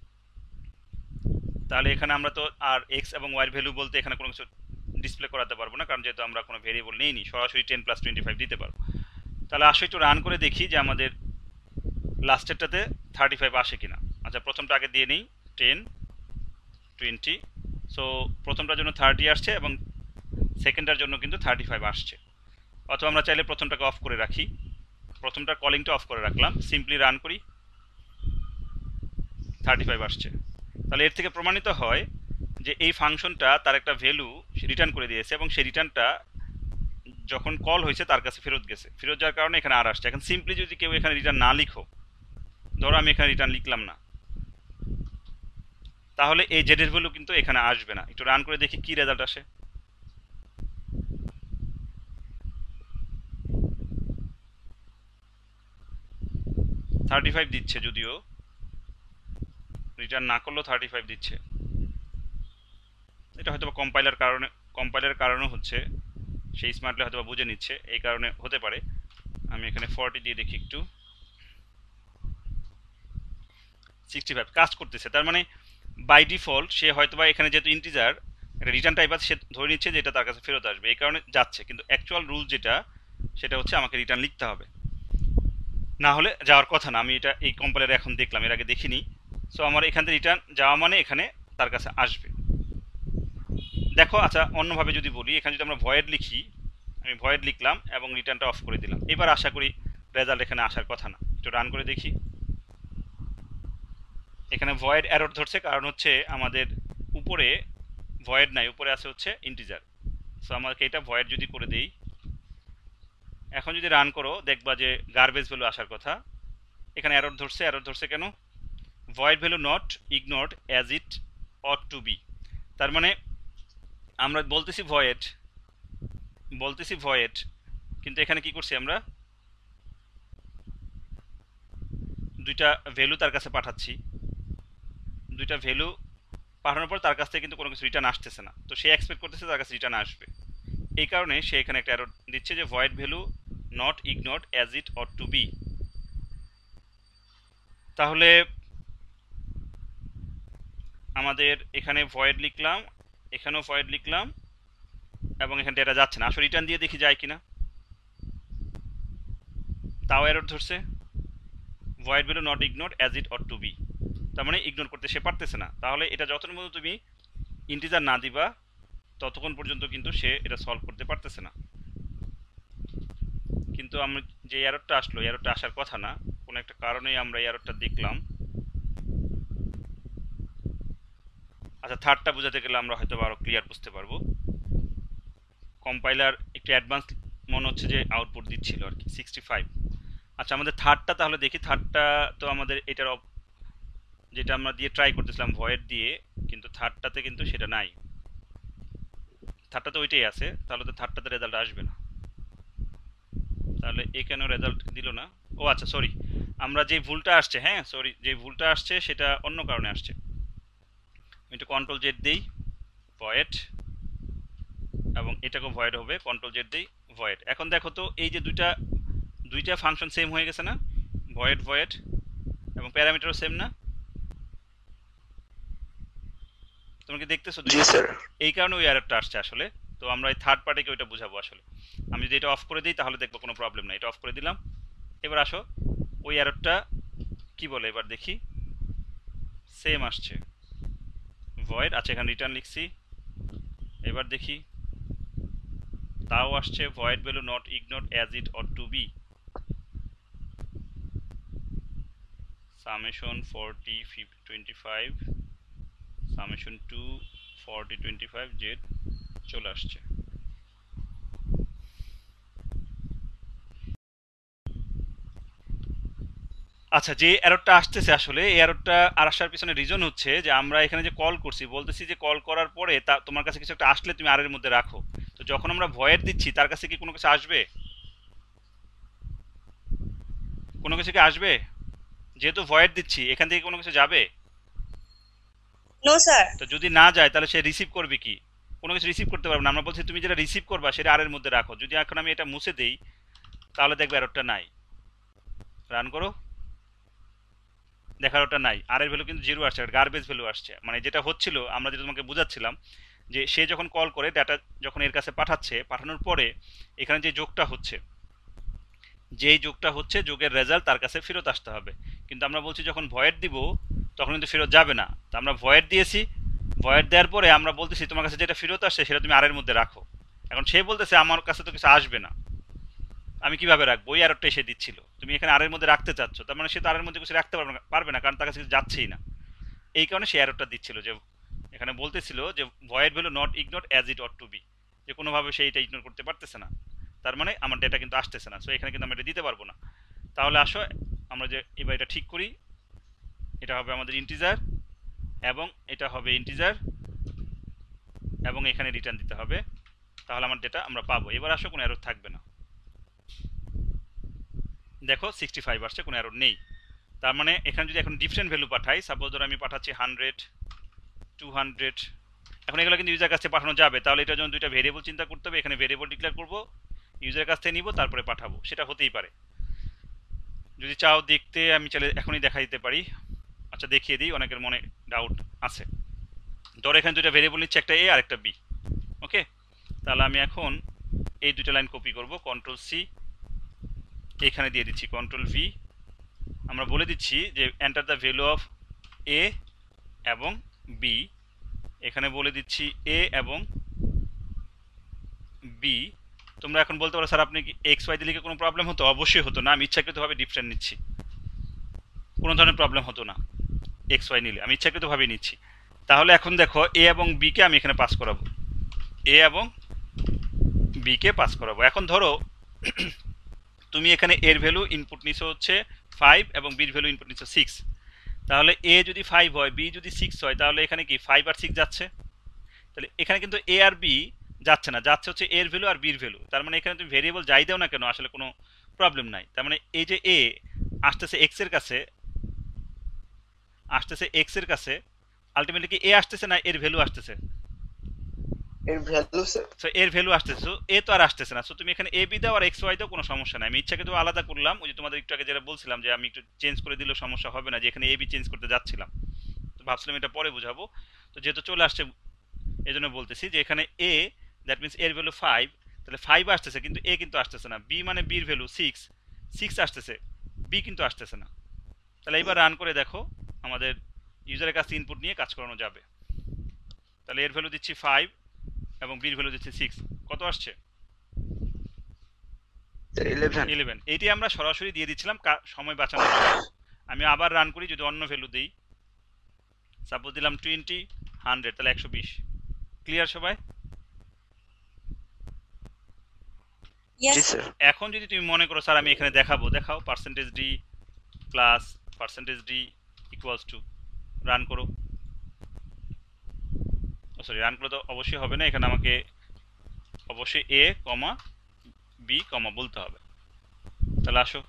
তাহলে এখানে আমরা তো আর এক্স এবং ওয়াই ভ্যালু বলতে এখানে কোনো কিছু ডিসপ্লে করাতে পারবো না, কারণ যেহেতু আমরা কোনো ভেরিয়েবল নেইনি, সরাসরি 10 প্লাস 25 দিতে পারবো। তাহলে আসো একটু রান করে দেখি যে আমাদের লাস্টেরটাতে 35 আসে কিনা। আচ্ছা প্রথমটা আগে দিয়ে নিই, 10 20, সো প্রথমটার জন্য 30 আসছে এবং সেকেন্ডটার জন্য কিন্তু 35 আসছে। অথবা আমরা চাইলে প্রথমটাকে অফ করে রাখি, প্রথমটার কলিংটা অফ করে রাখলাম, সিম্পলি রান করি, 35 আসছে। তাহলে এর থেকে প্রমাণিত হয় যে এই ফাংশনটা তার একটা ভ্যালু রিটার্ন করে দিয়েছে, এবং সেই রিটার্নটা যখন কল হয়েছে তার কাছে ফেরত গেছে, ফেরত যাওয়ার কারণে এখানে আর আসছে। এখন সিম্পলি যদি কেউ এখানে রিটার্ন না লিখো, ধরো আমি এখানে রিটার্ন লিখলাম না, তাহলে এই জেডের ভ্যালু কিন্তু এখানে আসবে না। একটু রান করে দেখি কি রেজাল্ট আসে। থার্টি ফাইভ দিচ্ছে, যদিও রিটার্ন না করলেও 35 দিচ্ছে। এটা হয়তো কম্পাইলার কারণে হচ্ছে, সেই স্মার্টলি হয়তো বুঝে নিচ্ছে, এই কারণে হতে পারে। আমি এখানে 40 দিয়ে দেখি একটু। 65 কাজ করতেছে, তার মানে বাই ডিফল্ট সে হয়তোবা এখানে যেহেতু ইন্টিজার একটা রিটার্ন টাইপ আছে, সে ধরে নিচ্ছে যে এটা তার কাছে ফেরত আসবে, এই কারণে যাচ্ছে। কিন্তু অ্যাকচুয়াল রুল যেটা, সেটা হচ্ছে আমাকে রিটার্ন লিখতে হবে, না হলে যাওয়ার কথা না। আমি এটা এই কম্পাইলারে এখন দেখলাম, এর আগে দেখিনি। সো আমার এখান থেকে রিটার্ন যাওয়া মানে এখানে তার কাছে আসবে। দেখো, আচ্ছা অন্যভাবে যদি বলি, এখানে যদি আমরা ভয়েড লিখি, আমি ভয়েড লিখলাম এবং রিটার্নটা অফ করে দিলাম, এবার আশা করি রেজাল্ট এখানে আসার কথা না। একটু রান করে দেখি। এখানে ভয়েড এরর ধরছে, কারণ হচ্ছে আমাদের উপরে ভয়েড নাই, উপরে আছে হচ্ছে ইন্টিজার। সো আমাকে এটা ভয়েড যদি করে দেই, এখন যদি রান করো দেখবা যে গার্বেজ ভ্যালু আসার কথা। এখানে এরর ধরছে, এরর ধরছে কেন? Void value not ignored as it ought to be. তার মানে আমরা বলতেছি ভয়েড, কিন্তু এখানে কি করছি আমরা, দুইটা ভ্যালু তার কাছে পাঠাচ্ছি, দুইটা ভ্যালু পাঠানোর পর তার কাছ থেকে কিন্তু কোনো কিছু রিটার্ন আসতেছে না। তো সে এক্সপেক্ট করতেছে তার কাছে রিটার্ন আসবে, এই কারণে সে এখানে একটা এরর দিচ্ছে যে void value not ignored as it ought to be. তাহলে আমাদের এখানে ভয়েড লিখলাম, এখানেও ভয়েড লিখলাম, এবং এখানে ডেটা যাচ্ছে না। আসলে রিটার্ন দিয়ে দেখি যায় কিনা, তাও এরর ধরছে, void value not ignored as it ought to be. তার মানে ইগনোর করতে সে পারতেছে না। তাহলে এটা যতক্ষণ পর্যন্ত তুমি ইন্টিজার না দিবা ততক্ষণ পর্যন্ত কিন্তু সে এটা সলভ করতে পারতেছে না। কিন্তু আমরা যে এররটা আসলো, এররটা আসার কথা না, কোনো একটা কারণেই আমরা এররটা দেখলাম। আচ্ছা, থার্ডটা বোঝাতে গেলে আমরা হয়তো আরো ক্লিয়ার বুঝতে পারবো। কম্পাইলার একটু অ্যাডভান্স মনে হচ্ছে যে আউটপুট দিচ্ছিল আর কি 65। আচ্ছা, আমাদের থার্ডটা তাহলে দেখি। থার্ডটা তো আমাদের এটার যেটা আমরা দিয়ে ট্রাই করতেছিলাম ভয়েড দিয়ে, কিন্তু থার্ডটাতে কিন্তু সেটা নাই। থার্ডটাতে ওইটাই আছে, তাহলে তো থার্ডটাতে রেজাল্ট আসবে না। তাহলে এখানেও রেজাল্ট দিল না। ও আচ্ছা, সরি, আমরা যে ভুলটা আসছে, হ্যাঁ সরি, যে ভুলটা আসছে সেটা অন্য কারণে আসছে। আমি একটু কন্ট্রোল জেড দিই, ভয়েড, এবং এটাকেও ভয়েড হবে, কন্ট্রোল জেড দিই, ভয়েড। এখন দেখো তো এই যে দুইটা ফাংশন সেম হয়ে গেছে না, ভয়েড ভয়েড, এবং প্যারামিটারও সেম না? তোমরা কি দেখতেছো? জি স্যার। এই কারণে ওই এররটা আসছে আসলে। তো আমরা এই থার্ড পার্টিকে ওইটা বুঝাবো আসলে। আমি যদি এটা অফ করে দিই তাহলে দেখবো কোনো প্রবলেম নাই। এটা অফ করে দিলাম। এবার আসো, ওই এররটা কি বলে এবার দেখি। সেম আসছে, ভয়েড। আচ্ছা, এখানে রিটার্ন লিখছি, এবার দেখি তাও আসছে, void value not ignored as it ought to be, summation 40 25 summation 2 40 25 Z চলে আসছে। আচ্ছা, যে এররটা আসতেছে আসলে, এই এররটা আর আসার পিছনে রিজন হচ্ছে যে আমরা এখানে যে কল করছি, বলতেছি যে কল করার পরে তা তোমার কাছে কিছু একটা আসলে তুমি আর এর মধ্যে রাখো। তো যখন আমরা ভয়েড দিচ্ছি তার কাছে কি কোনো কিছু আসবে? কোনো কিছু কি আসবে? যেহেতু ভয়েড দিচ্ছি এখান থেকে কোনো কিছু যাবে? No, sir. তো যদি না যায় তাহলে সে রিসিভ করবে কি? কোনো কিছু রিসিভ করতে পারবে না। আমরা বলছি তুমি যেটা রিসিভ করবা সেটা আর এর মধ্যে রাখো। যদি এখন আমি এটা মুছে দেই তাহলে দেখবে এররটা নাই। রান করো, দেখার ওটা নাই, আর এর ভ্যালু কিন্তু জিরো আসছে, গার্বেজ ভ্যালু আসছে। মানে যেটা হচ্ছিল, আমরা যেটা তোমাকে বুঝাচ্ছিলাম, যে সে যখন কল করে ডাটা যখন এর কাছে পাঠাচ্ছে, পাঠানোর পরে এখানে যে যোগটা হচ্ছে, যেই যোগটা হচ্ছে যোগের রেজাল্ট তার কাছে ফেরত আসতে হবে। কিন্তু আমরা বলছি যখন ভয়েড দিব তখন কিন্তু ফেরত যাবে না। তো আমরা ভয়েড দিয়েছি, ভয়েড দেওয়ার পরে আমরা বলতেছি তোমার কাছে যেটা ফেরত আসছে সেটা তুমি আর এর মধ্যে রাখো। এখন সে বলতেছে আমার কাছে তো কিছু আসবে না, আমি কিভাবে রাখবো? ওই এররটা এসে দিচ্ছিল, তুমি এখানে আর এর মধ্যে রাখতে চাচ্ছ, তার মানে সে তো আর এর মধ্যে কিছু রাখতে পারবে না, কারণ তার কাছে কিছু যাচ্ছেই না। এই কারণে সে এররটা দিচ্ছিল, যে এখানে বলতেছিল যে void value not ignore as it ought to be, যে কোনোভাবে সে এটা ইগনোর করতে পারতেছে না, তার মানে আমার ডেটা কিন্তু আসতেছে না। সো এখানে কিন্তু আমরা এটা দিতে পারবো না। তাহলে আসো আমরা যে এবার এটা ঠিক করি, এটা হবে আমাদের ইন্টিজার, এবং এটা হবে ইন্টিজার, এবং এখানে রিটার্ন দিতে হবে, তাহলে আমার ডেটা আমরা পাবো। এবার আসো, কোনো এরর থাকবে না। দেখো 65 আসছে, কোনো এরর নেই। তার মানে এখানে যদি এখন ডিফারেন্ট ভ্যালু পাঠাই, সাপোজ ধরো আমি পাঠাচ্ছি 100 200, এখন এগুলো কিন্তু ইউজার কাছে পাঠানো যাবে। তাহলে এটার জন্য দুইটা ভেরিয়েবল চিন্তা করতে হবে। এখানে ভেরিয়েবল ডিক্লেয়ার করব, ইউজারের কাছ থেকে নিব, তারপরে পাঠাবো। সেটা হতেই পারে। যদি চাও দেখতে আমি চাইলে এখনই দেখা দিতে পারি। আচ্ছা, আচ্ছা দেখিয়ে দিই, অনেকের মনে ডাউট আছে। ধরো এখানে দুইটা ভেরিয়েবল নিচ্ছে, একটা এ আর একটা বি। ওকে, তাহলে আমি এখন এই দুটো লাইন কপি করব, কন্ট্রোল সি, এখানে দিয়ে দিচ্ছি কন্ট্রোল ভি। আমরা বলে দিচ্ছি যে enter the value of A এবং বি। এখানে বলে দিচ্ছি এ এবং বি। তোমরা এখন বলতে পারো স্যার আপনি কি এক্স ওয়াই দিলে কি কোনো প্রবলেম হতো? অবশ্যই হতো না, আমি ইচ্ছাকৃতভাবে ডিফারেন্ট নিচ্ছি, কোনো ধরনের প্রবলেম হতো না এক্স ওয়াই নিলে, আমি ইচ্ছাকৃতভাবে নিচ্ছি। তাহলে এখন দেখো এ এবং বি কে আমি এখানে পাস করাবো, এ এবং বি কে পাস করাবো। এখন ধরো তুমি এখানে এর ভ্যালু ইনপুট নিছো হচ্ছে 5 এবং বির ভ্যালু ইনপুট নিছো 6। তাহলে এ যদি 5 হয়, বি যদি 6 হয়, তাহলে এখানে কি 5 আর 6 যাচ্ছে? তাহলে এখানে কিন্তু এ আর বি যাচ্ছে না, যাচ্ছে হচ্ছে এর ভ্যালু আর বির ভ্যালু। তার মানে এখানে তুমি ভেরিয়েবল যাই দাও না কেন আসলে কোনো প্রবলেম নাই। তার মানে এই যে এ আসতেছে এক্স এর কাছে, আসতেছে এক্স এর কাছে, আলটিমেটলি কি এ আসতেছে না এর ভ্যালু আসতেছে? এর ভ্যালু স্যার। সো এর ভ্যালু আসতেছে, সো এ তো আর আসতেছে না। সো তুমি এখানে এ বি দাও আর এক্স ওয়াই দাও, কোনো সমস্যা নাই। আমি ইচ্ছাকে তো আলাদা করলাম, ওই যে তোমাদের একটু আগে যেটা বলছিলাম যে আমি একটু চেঞ্জ করে দিলেও সমস্যা হবে না, যে এখানে এ বি চেঞ্জ করতে যাচ্ছিলাম, তো ভাবছিলাম এটা পরে বুঝাবো। তো যেহেতু চলে আসছে এই জন্য বলতেছি যে এখানে এ, দ্যাট মিনস এর ভ্যালু 5, তাহলে 5 আসতেছে কিন্তু এ কিন্তু আসতেছে না। বি মানে বির ভ্যালু 6 আসতেছে, বি কিন্তু আসতেছে না। তাহলে এবার রান করে দেখো, আমাদের ইউজারের কাছে ইনপুট নিয়ে কাজ করানো যাবে। তাহলে এর ভ্যালু দিচ্ছি 5 এবং বির ভ্যালু দিচ্ছি 6, কত আসছে? 11। এইটি আমরা সরাসরি দিয়ে দিচ্ছিলাম সময় বাঁচানোর জন্য। আমি আবার রান করি, যদি অন্য ভ্যালু দিই, সাপোজ দিলাম 20, 100, তাহলে 120। ক্লিয়ার সবাই? Yes. জি স্যার। এখন যদি তুমি মনে করো স্যার আমি এখানে দেখাবো, দেখাও percentage D plus percentage D equals to, run করো। সরি, রান করলে তো অবশ্যই হবে না, এখানে আমাকে অবশ্যই এ কমা বি কমা বলতে হবে। তাহলে আসো,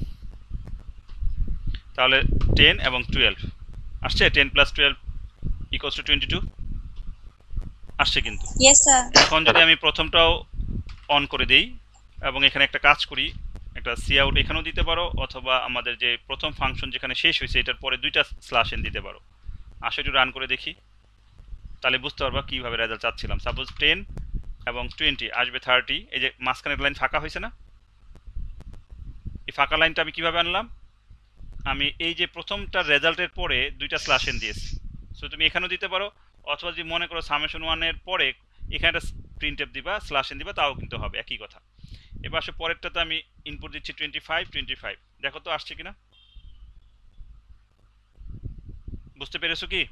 তাহলে 10 এবং 12 আসছে, 10 প্লাস 12 ইকুয়ালস টু 22 আসছে কিন্তু। Yes, sir. এখন যদি আমি প্রথমটাও অন করে দেই এবং এখানে একটা কাজ করি, একটা সি আউট এখানেও দিতে পারো, অথবা আমাদের যে প্রথম ফাংশন যেখানে শেষ হয়েছে এটার পরে দুইটা স্ল্যাশ এন দিতে পারো। আসলে একটু রান করে দেখি, তাহলে বুঝতে পারবা কীভাবে রেজাল্ট চাচ্ছিলাম। সাপোজ 10 এবং 20 আসবে 30, এই যে মাঝখানের লাইন ফাঁকা হয়েছে না, এই ফাঁকা লাইনটা আমি কিভাবে আনলাম? আমি এই যে প্রথমটার রেজাল্টের পরে দুইটা স্ল্যাশ এন দিয়েছি। সো তুমি এখানেও দিতে পারো, অথবা যদি মনে করো সামেশন ওয়ানের পরে এখানে একটা প্রিন্ট এফ দিবা, স্ল্যাশ এন দিবা, তাও কিন্তু হবে, একই কথা। এবার আসলে পরেরটাতে আমি ইনপুট দিচ্ছি 25, দেখো তো আসছে কিনা, বুঝতে পেরেছো কি?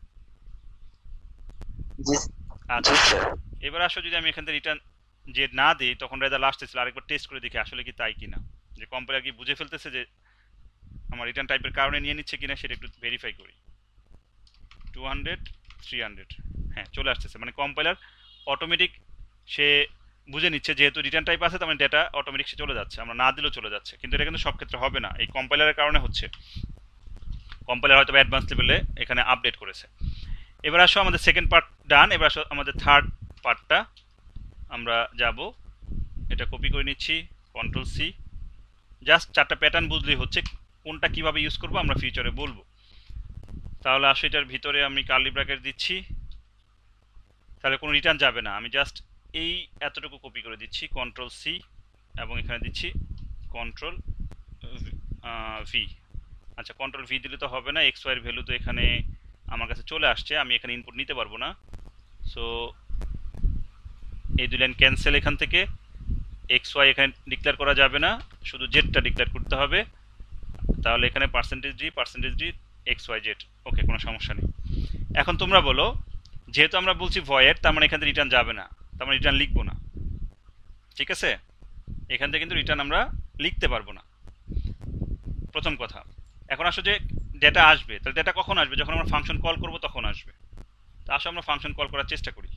আচ্ছা, এবার আসো যদি আমি এখান থেকে রিটার্ন যে না দিই, তখন রেজাল্ট আসতেছিল, আরেকবার টেস্ট করে দেখি আসলে কি তাই কিনা, যে কম্পাইলার কি বুঝে ফেলতেছে যে আমার রিটার্ন টাইপের কারণে নিয়ে নিচ্ছে কিনা, সেটা একটু ভেরিফাই করি। 200, 300, হ্যাঁ চলে আসতেছে, মানে কম্পাইলার অটোমেটিক সে বুঝে নিচ্ছে যেহেতু রিটার্ন টাইপ আছে, তার মানে ডেটা অটোমেটিক সে চলে যাচ্ছে, আমরা না দিলেও চলে যাচ্ছে। কিন্তু এটা কিন্তু সব ক্ষেত্রে হবে না, এই কম্পাইলারের কারণে হচ্ছে, কম্পাইলার হয়তো অ্যাডভান্স লেভেলে এখানে আপডেট করেছে। এবার আসো আমাদের সেকেন্ড পার্ট ডান, এবার আসো আমাদের থার্ড পার্টটা আমরা যাব। এটা কপি করে নিচ্ছি, কন্ট্রোল সি। জাস্ট চারটা প্যাটার্ন বুঝলেই হচ্ছে, কোনটা কিভাবে ইউজ করবো আমরা ফিউচারে বলবো। তাহলে আসো এটার ভিতরে আমি কার্লি ব্র্যাকেট দিচ্ছি, তাহলে কোনো রিটার্ন যাবে না। আমি জাস্ট এই এতটুকু কপি করে দিচ্ছি, কন্ট্রোল সি, এবং এখানে দিচ্ছি কন্ট্রোল ভি। আচ্ছা, কন্ট্রোল ভি দিলে তো হবে না, এক্স ওয়াইয়ের ভ্যালু তো এখানে আমার কাছে চলে আসছে, আমি এখানে ইনপুট নিতে পারবো না। সো এই দুই লাইন ক্যান্সেল, এখান থেকে এক্স ওয়াই এখানে ডিক্লেয়ার করা যাবে না, শুধু জেডটা ডিক্লেয়ার করতে হবে। তাহলে এখানে percentage D X Y Z, okay, কোনো সমস্যা নেই। এখন তোমরা বলো, যেহেতু আমরা বলছি ভয়েড, তার মানে এখান থেকে রিটার্ন যাবে না, তার মানে রিটার্ন লিখবো না, ঠিক আছে? এখান থেকে কিন্তু রিটার্ন আমরা লিখতে পারবো না, প্রথম কথা। এখন আসো যে ডেটা আসবে, তাহলে ডেটা কখন আসবে? যখন আমরা ফাংশন কল করব তখন আসবে। তা আসো আমরা ফাংশন কল করার চেষ্টা করি,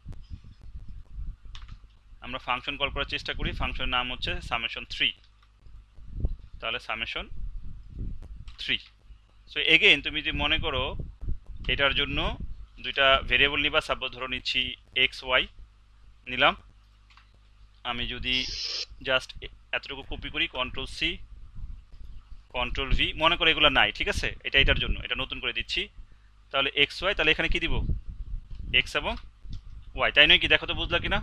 আমরা ফাংশন কল করার চেষ্টা করি। ফাংশনের নাম হচ্ছে সামেশন 3, তাহলে সামেশন 3। সো এগেইন তুমি যদি মনে করো এটার জন্য দুইটা ভেরিয়েবল নিবা, সাপোজ ধরো নিচ্ছি এক্স ওয়াই নিলাম। আমি যদি জাস্ট এতটুকু কপি করি, কন্ট্রোল সি, কন্ট্রোল ভি, মনে করো এগুলো নাই, ঠিক আছে, এটার জন্য এটা নতুন করে দিচ্ছি। তাহলে এক্স ওয়াই, তাহলে এখানে কি দিব, এক্স এবং ওয়াই, তাই নয় কি? দেখো তো বুঝলা কিনা?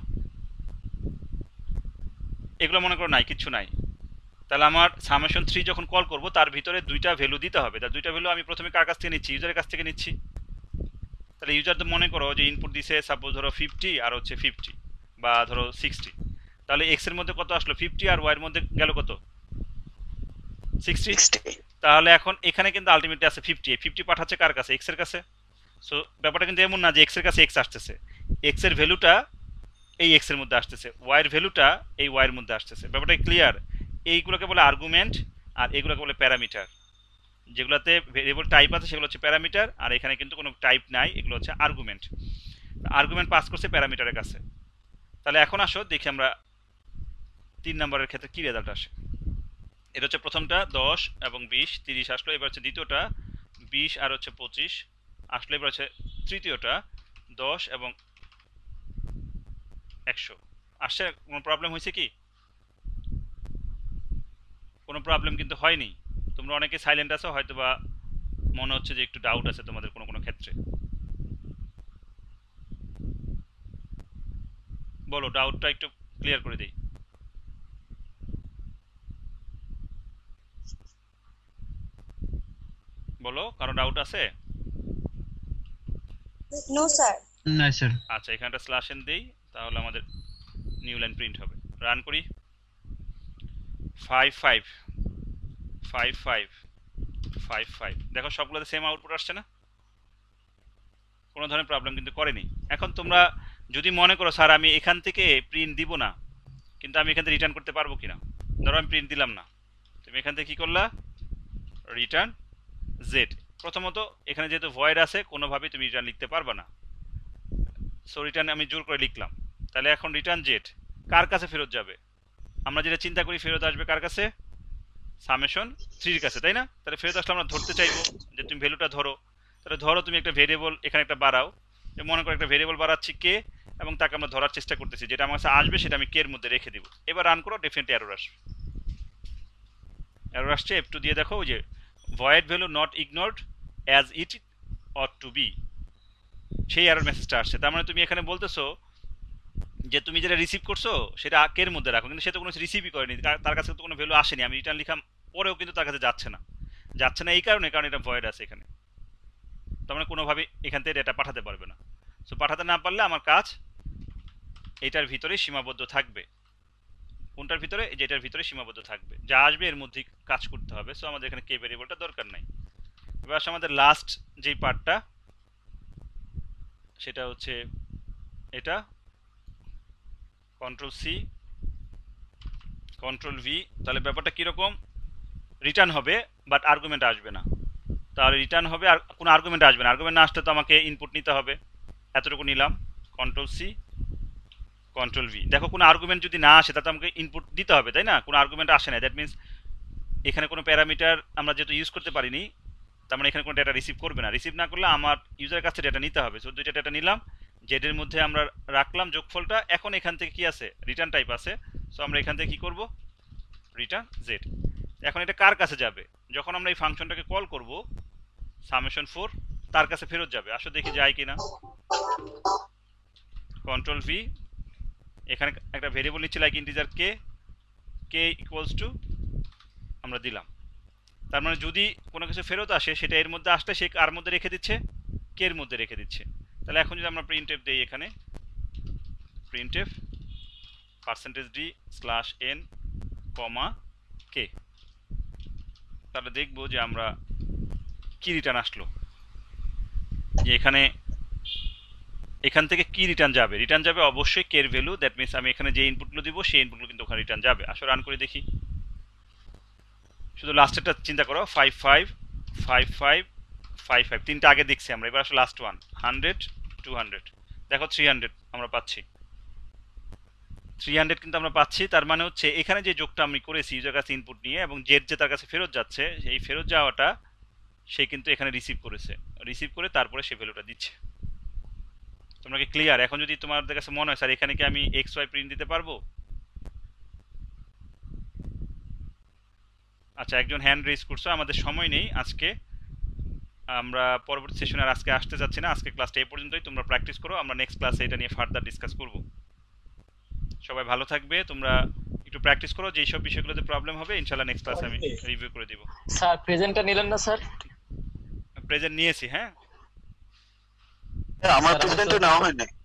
এগুলো মনে করো নাই, কিচ্ছু নাই। তাহলে আমার সামেশন 3 যখন কল করব তার ভিতরে দুইটা ভ্যালু দিতে হবে। তার দুইটা ভ্যালু আমি প্রথমে কার কাছ থেকে নিচ্ছি? ইউজারের কাছ থেকে নিচ্ছি। তাহলে ইউজার তো মনে করো যে ইনপুট দিছে সাপোজ ধরো 50 আর হচ্ছে 50 বা ধরো 60, তাহলে এক্স এর মধ্যে কত আসলো 50 আর ওয়াই এর মধ্যে গেল কত 60। 60 তাহলে এখন এখানে কিন্তু আলটিমেটলি আছে 50, এই 50 পাঠাচ্ছে কার কাছে? এক্স এর কাছে। সো ব্যাপারটা কিন্তু এমন না যে এক্স এর কাছে এক্স আসতেছে, এক্স এর ভ্যালুটা এই এক্স এর মধ্যে আসতেছে, ওয়াই এর ভ্যালুটা এই ওয়াই এর মধ্যে আসতেছে। ব্যাপারটা ক্লিয়ার? এইগুলোকে বলে আর্গুমেন্ট আর এগুলোকে বলে প্যারামিটার। যেগুলোতে ভেরিয়েবল টাইপ আছে সেগুলো হচ্ছে প্যারামিটার, আর এখানে কিন্তু কোনো টাইপ নাই, এগুলো হচ্ছে আর্গুমেন্ট। আর্গুমেন্ট পাস করছে প্যারামিটারের কাছে। তাহলে এখন আসো দেখি আমরা 3 নম্বরের ক্ষেত্রে কি রেজাল্ট আসে। এটা হচ্ছে প্রথমটা 10 এবং 20, 30 আসলো। এবার হচ্ছে দ্বিতীয়টা 20 আর হচ্ছে 25 আসলো। এবার হচ্ছে তৃতীয়টা 10 এবং 100 আসছে। কোনো প্রবলেম হয়েছে কি? কোনো প্রবলেম কিন্তু হয়নি। তোমরা অনেকে সাইলেন্ট আছো, হয়তো বা মনে হচ্ছে যে একটু ডাউট আছে তোমাদের কোনো কোনো ক্ষেত্রে। বলো, ডাউটটা একটু ক্লিয়ার করে দিই। বলো, কারো ডাউট আছে? No, sir. না স্যার। আচ্ছা, এখানটা স্ল্যাশ এন দেই, তাহলে আমাদের নিউ লাইন প্রিন্ট হবে। রান করি। 5 5 5 5 5 5, দেখো সবগুলোতে সেম আউটপুট আসছে না? কোনো ধরনের প্রবলেম কিন্তু করেনি। এখন তোমরা যদি মনে করো স্যার আমি এখান থেকে প্রিন্ট দিব না, কিন্তু আমি এখান থেকে রিটার্ন করতে পারবো কিনা? ধরো আমি প্রিন্ট দিলাম না, তুমি এখান থেকে কি করলা? Return Z. প্রথমত এখানে যেহেতু ভয়েড আছে, কোনোভাবেই তুমি রিটার্ন লিখতে পারবে না। সো রিটার্ন আমি জোর করে লিখলাম। তাহলে এখন রিটার্ন জেড কার কাছে ফেরত যাবে? আমরা যেটা চিন্তা করি ফেরত আসবে কার কাছে? সামেশন 3 কাছে, তাই না? তাহলে ফেরত আসলে আমরা ধরতে চাইবো যে তুমি ভ্যালুটা ধরো। তাহলে ধরো তুমি একটা ভেরিয়েবল এখানে একটা বাড়াও, যে মনে করো একটা ভেরিয়েবল বাড়াচ্ছি কে, এবং তাকে আমরা ধরার চেষ্টা করতেছি, যেটা আমার কাছে আসবে সেটা আমি কে এর মধ্যে রেখে দিব। এবার রান করো, ডেফিনেটলি এরর আসবে। এরর আসছে, F2 দিয়ে দেখো, ওই যে void value not ignored as it ought to be, সেই এরর মেসেজটা আসছে। তার মানে তুমি এখানে বলতেছো যে তুমি যেটা রিসিভ করছো সেটা কের মধ্যে রাখো, কিন্তু সে তো কোনো রিসিভই করেনি, তার কাছে তো কোনো ভ্যালু আসেনি। আমি রিটার্ন লিখা পরেও কিন্তু তার কাছে যাচ্ছে না, যাচ্ছে না এই কারণে, কারণ এটা ভয়েড আছে এখানে। তার মানে কোনোভাবে এখান থেকে ডেটা পাঠাতে পারবে না। সো পাঠাতে না পারলে আমার কাজ এটার ভিতরেই সীমাবদ্ধ থাকবে। কোনটার ভিতরে? যেটার ভিতরে সীমাবদ্ধ থাকবে, যা আসবে এর মধ্যেই কাজ করতে হবে। সো আমাদের এখানে কে ভেরিয়েবলটা দরকার নাই। এবার আসলে আমাদের লাস্ট যেই পার্টটা, সেটা হচ্ছে এটা কন্ট্রোল সি কন্ট্রোল ভি। তাহলে ব্যাপারটা কীরকম? রিটার্ন হবে বাট আর্গুমেন্ট আসবে না। তাহলে রিটার্ন হবে আর কোনো আর্গুমেন্ট আসবে না। আর্গুমেন্ট না আসলে তো আমাকে ইনপুট নিতে হবে, এতটুকু নিলাম। কন্ট্রোল সি কন্ট্রোল ভি, দেখো কোনো আর্গুমেন্ট যদি না আসে তাহলে আমাকে ইনপুট দিতে হবে, তাই না? কোনো আর্গুমেন্ট আসে না, দ্যাট মিনস এখানে কোনো প্যারামিটার আমরা যেহেতু ইউজ করতে পারিনি, তার মানে এখানে কোনো ডেটা রিসিভ করবে না। রিসিভ না করলে আমার ইউজারের কাছে ডেটা নিতে হবে। সো দুইটা ডেটা নিলাম, জেডের মধ্যে আমরা রাখলাম যোগফলটা। এখন এখান থেকে কি আছে? রিটার্ন টাইপ আছে। সো আমরা এখান থেকে কি করব? Return Z. এখন এটা কার কাছে যাবে? যখন আমরা এই ফাংশনটাকে কল করব সামেশন 4, তার কাছে ফেরত যাবে। আসো দেখি যায় কিনা। কন্ট্রোল ভি, এখানে একটা ভেরিয়েবল নিচ্ছি like integer K, K equals to আমরা দিলাম। তার মানে যদি কোনো কিছু ফেরত আসে সেটা এর মধ্যে আসলে সে কার মধ্যে রেখে দিচ্ছে? কে এর মধ্যে রেখে দিচ্ছে। তাহলে এখন যদি আমরা প্রিন্ট এফ দিই, এখানে প্রিন্ট এফ %d/n, কে, তাহলে দেখবো যে আমরা কি রিটার্ন আসলো, যে এখান থেকে কি রিটার্ন যাবে। রিটার্ন যাবে অবশ্যই কে এর ভ্যালু, দ্যাট মিনস আমি এখানে যে ইনপুটগুলো দিব সেই ইনপুটগুলো কিন্তু ওখানে রিটার্ন যাবে। আসলে রান করে দেখি। শুধু লাস্টেরটা চিন্তা করো, 5 5 5 5 5 5, তিনটা আগে দেখছি আমরা। এবার আসলে লাস্ট ওয়ান 100 200, দেখো 300 আমরা পাচ্ছি। 300 কিন্তু আমরা পাচ্ছি। তার মানে হচ্ছে এখানে যে যোগটা আমি করেছি ইউজার কাছে ইনপুট নিয়ে, এবং জেড যে তার কাছে ফেরত যাচ্ছে, এই ফেরত যাওয়াটা সে কিন্তু এখানে রিসিভ করেছে, রিসিভ করে তারপরে সে ভ্যালুটা দিচ্ছে। তোমরা কি ক্লিয়ার? এখন যদি তোমাদের কাছে মনে হয় স্যার এখানে কি আমি এক্স ওয়াই প্রিন্ট দিতে পারবো, আচ্ছা, একজন হ্যান্ড রেজ করছো। আমাদের সময় নেই আজকে, আমরা পরবর্তী সেশনে আর আজকে আসতে যাচ্ছি না। আজকে ক্লাসটা এই পর্যন্তই, তোমরা প্র্যাকটিস করো, আমরা নেক্সট ক্লাসে এটা নিয়ে ফার্দার ডিসকাস করব। সবাই ভালো থাকবে, তোমরা একটু প্র্যাকটিস করো, যেই সব বিষয়গুলোতে প্রবলেম হবে ইনশাআল্লাহ নেক্সট ক্লাসে আমি রিভিউ করে দিব। স্যার প্রেজেন্টটা নিলেন না স্যার? প্রেজেন্ট নিয়েছি, হ্যাঁ। আমার স্যার, প্রেজেন্টও নেওয়া হয় নাই।